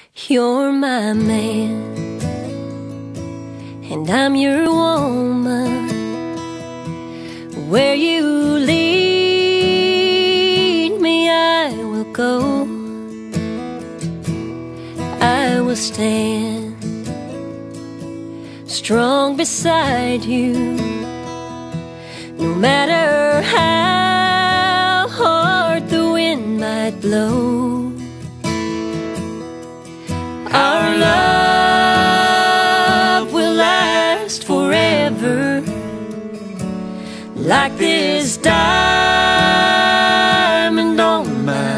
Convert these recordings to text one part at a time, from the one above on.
You're my man, and I'm your woman. Where you lead me, I will go. I will stand strong beside you, no matter how hard the wind might blow. Our love will last forever, like this diamond on my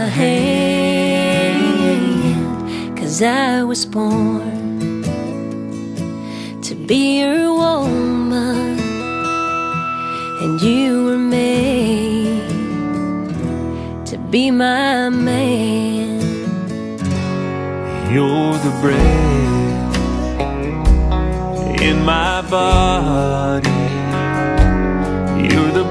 hand. 'Cause I was born to be your woman, and you were made to be my man. You're the breath in my body, you're the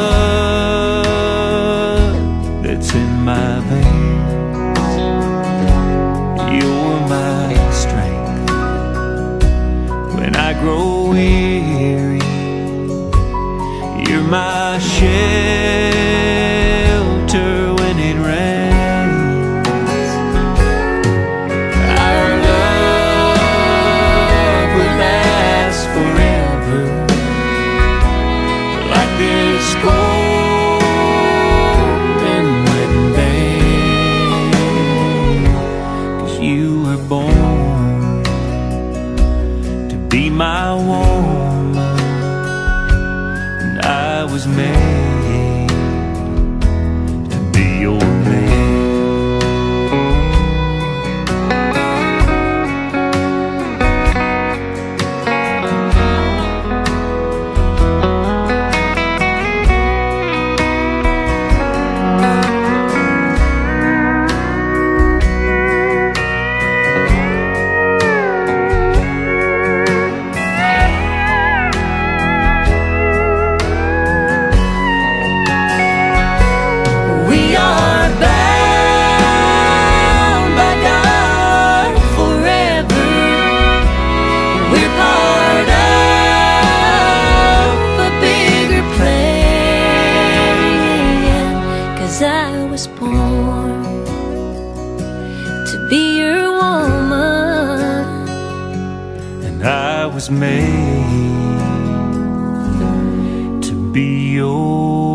blood that's in my veins. You're my strength when I grow weary, you're my shelter when it rains. Golden wedding day, 'cause you were born to be my woman, and I was made to be your man. I was born to be your woman, and I was made to be yours.